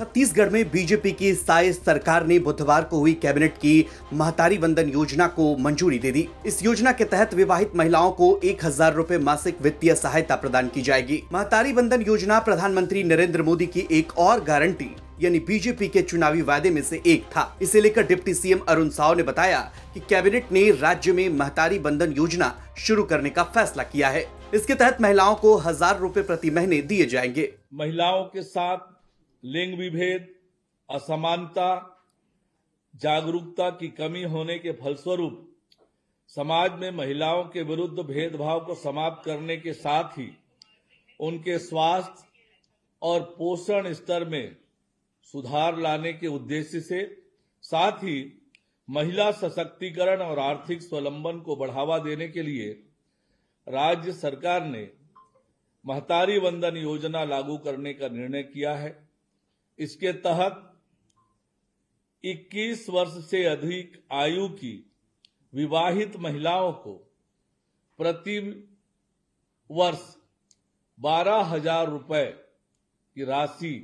छत्तीसगढ़ में बीजेपी की साय सरकार ने बुधवार को हुई कैबिनेट की महतारी वंदन योजना को मंजूरी दे दी। इस योजना के तहत विवाहित महिलाओं को 1000 रुपए मासिक वित्तीय सहायता प्रदान की जाएगी। महतारी वंदन योजना प्रधानमंत्री नरेंद्र मोदी की एक और गारंटी यानी बीजेपी के चुनावी वादे में से एक था। इसे लेकर डिप्टी सीएम अरुण साव ने बताया कि कैबिनेट ने राज्य में महतारी वंदन योजना शुरू करने का फैसला किया है। इसके तहत महिलाओं को 1000 रुपए प्रति महीने दिए जाएंगे। महिलाओं के साथ लिंग विभेद, असमानता, जागरूकता की कमी होने के फलस्वरूप समाज में महिलाओं के विरुद्ध भेदभाव को समाप्त करने के साथ ही उनके स्वास्थ्य और पोषण स्तर में सुधार लाने के उद्देश्य से, साथ ही महिला सशक्तिकरण और आर्थिक स्वावलंबन को बढ़ावा देने के लिए राज्य सरकार ने महतारी वंदन योजना लागू करने का निर्णय किया है। इसके तहत 21 वर्ष से अधिक आयु की विवाहित महिलाओं को प्रति वर्ष 12,000 रुपए की राशि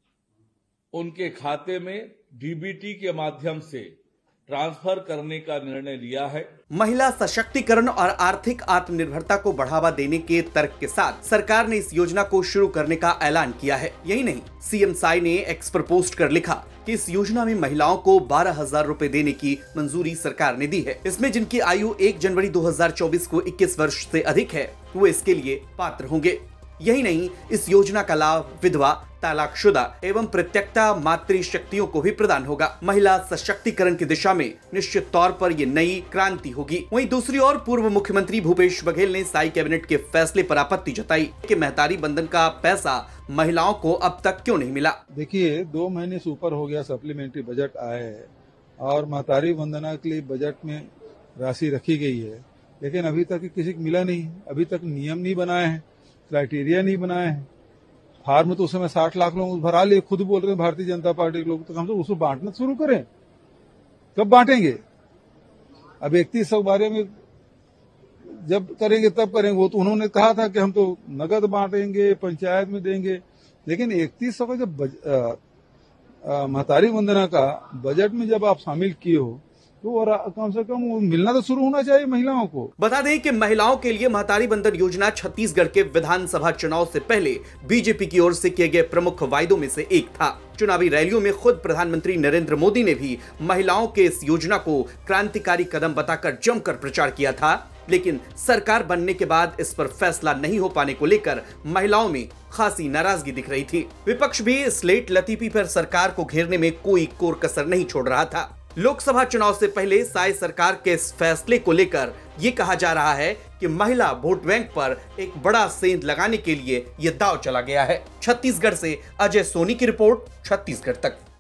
उनके खाते में डीबीटी के माध्यम से ट्रांसफर करने का निर्णय लिया है। महिला सशक्तिकरण और आर्थिक आत्मनिर्भरता को बढ़ावा देने के तर्क के साथ सरकार ने इस योजना को शुरू करने का ऐलान किया है। यही नहीं, सीएम साय ने एक्स पर पोस्ट कर लिखा कि इस योजना में महिलाओं को 12,000 रुपए देने की मंजूरी सरकार ने दी है। इसमें जिनकी आयु 1 जनवरी 2024 को 21 वर्ष से अधिक है वो इसके लिए पात्र होंगे। यही नहीं, इस योजना का लाभ विधवा, तलाकशुदा एवं प्रत्यक्ता मातृशक्तियों को भी प्रदान होगा। महिला सशक्तिकरण की दिशा में निश्चित तौर पर ये नई क्रांति होगी। वहीं दूसरी ओर पूर्व मुख्यमंत्री भूपेश बघेल ने साई कैबिनेट के फैसले पर आपत्ति जताई कि महतारी वंदन का पैसा महिलाओं को अब तक क्यों नहीं मिला। देखिए, 2 महीने से ऊपर हो गया सप्लीमेंट्री बजट आया है और महतारी वंदना के लिए बजट में राशि रखी गई है, लेकिन अभी तक किसी को मिला नहीं। अभी तक नियम नहीं बनाए हैं, क्राइटेरिया नहीं बनाए हैं। फार्म तो उस समय 60 लाख लोग भरा लिए, खुद बोल रहे हैं भारतीय जनता पार्टी के लोग, तो हम तो उसको बांटना शुरू करें। कब बांटेंगे? अब 3100 के बारे में जब करेंगे तब करेंगे। वो तो उन्होंने कहा था कि हम तो नगद बांटेंगे, पंचायत में देंगे, लेकिन 3100 का जब महतारी वंदना का बजट में जब आप शामिल किए हो तो कम से कम मिलना तो शुरू होना चाहिए महिलाओं को। बता दें कि महिलाओं के लिए महतारी वंदन योजना छत्तीसगढ़ के विधानसभा चुनाव से पहले बीजेपी की ओर से किए गए प्रमुख वायदों में से एक था। चुनावी रैलियों में खुद प्रधानमंत्री नरेंद्र मोदी ने भी महिलाओं के इस योजना को क्रांतिकारी कदम बताकर जमकर प्रचार किया था, लेकिन सरकार बनने के बाद इस पर फैसला नहीं हो पाने को लेकर महिलाओं में खासी नाराजगी दिख रही थी। विपक्ष भी स्लेट लतीफी पर सरकार को घेरने में कोई कोर कसर नहीं छोड़ रहा था। लोकसभा चुनाव से पहले साय सरकार के इस फैसले को लेकर ये कहा जा रहा है कि महिला वोट बैंक पर एक बड़ा सेंध लगाने के लिए ये दांव चला गया है। छत्तीसगढ़ से अजय सोनी की रिपोर्ट, छत्तीसगढ़ तक।